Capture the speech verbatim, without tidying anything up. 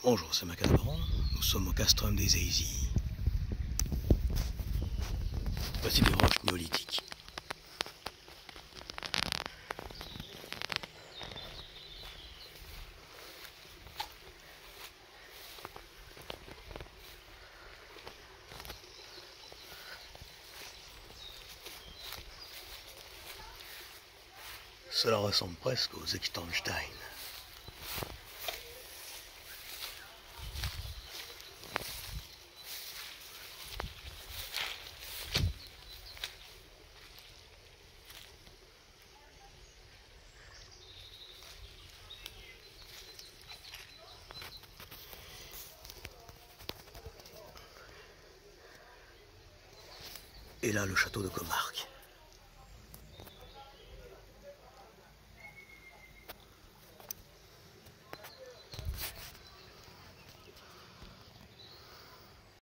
Bonjour, c'est Macadamran. Nous sommes au castrum des Aisies. Voici des roches néolithiques. Cela ressemble presque aux Echtenstein. Et là, le château de Comarque.